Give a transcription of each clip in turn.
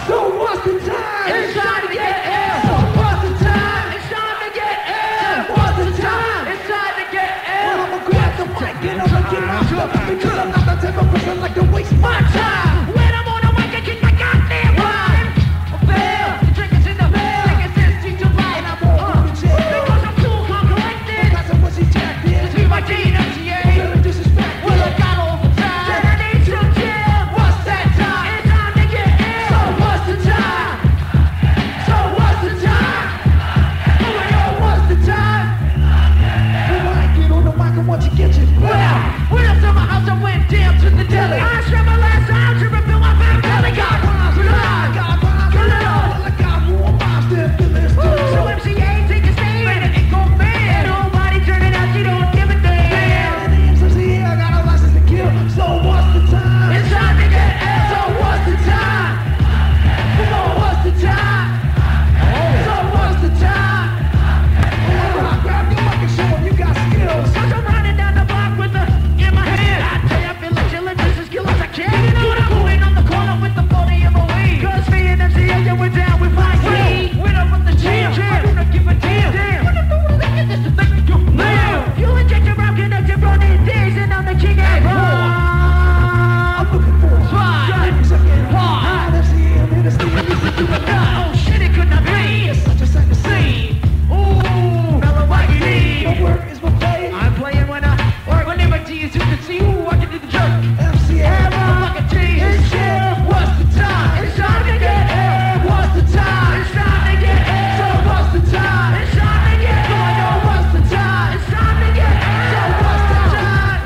So what's the time? It's time to get ill. So what's the time? It's time to get ill. What's the time? It's time to get ill. Well, I'ma grab the mic and I'ma get my stuff because I'm not the type of person like to waste my time. When I'm on the mic, I kick my goddamn rhyme. I fail. The drinkers in the veil. Taking this to your life. And I'm all in jail. Because I'm too calm collected. Because of what she jacked in. To be my DNMTA. Feeling disrespected. Well, I got all the time. And I need to chill. What's that time? It's time to get ill. So what's the time? So what's the time? Oh, yo, what's the time? Well, I get on the mic and once you get your Well, when I to my house, I went down to the deli. I spent my last time to refill my fat belly. Got rhymes, I got rhymes, well, I got more rhymes than feelings too. So MCA, take a stand, and it go man. Nobody turning out, you don't give a damn. And the MCA, I got a license to kill. So what's the time? It's time to get ill. So what's the time? Come on, what's the time? So what's the time? Well, I grab your mic and show 'em you got skills. Cause I'm running down the block with the in my hand. I tell you, I feel like chillin' just as kill as I can. Moving on the corner with the 40 in my weed. Cause me and MCA, yeah, we're down with my weed. When I'm from the jam, I do not give a damn. When I'm doing this, this is the thing you live. You inject your rap connected running days, and I'm the king and I'm looking for a high MCA, I'm here to stay in this situation. Oh shit, it could not be. It's such a sight to see. Ooh, mellow like you need. My work is my play. I'm playing when I work. My name is you can see. Ooh, I can do the jerk. MCA, I'm like a G. it's chill. What's the time? It's time to get ill. What's the time? It's time to get ill. So what's the time? It's time to get Come on, yo, ill. what's the time? It's time to get ill. So what's the time?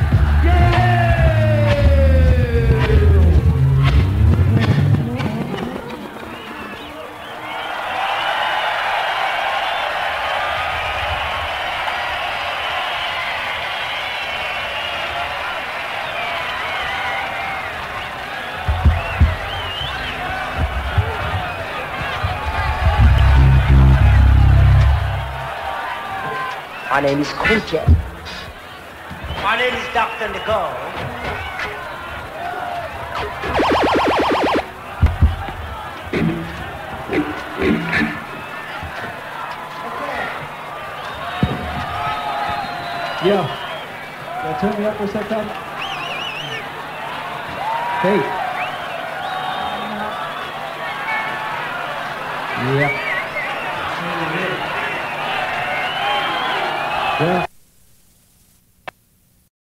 My name is Kunche. My name is Dr. Nicole. Yo, turn me up for a second. Hey. Yeah. Yeah.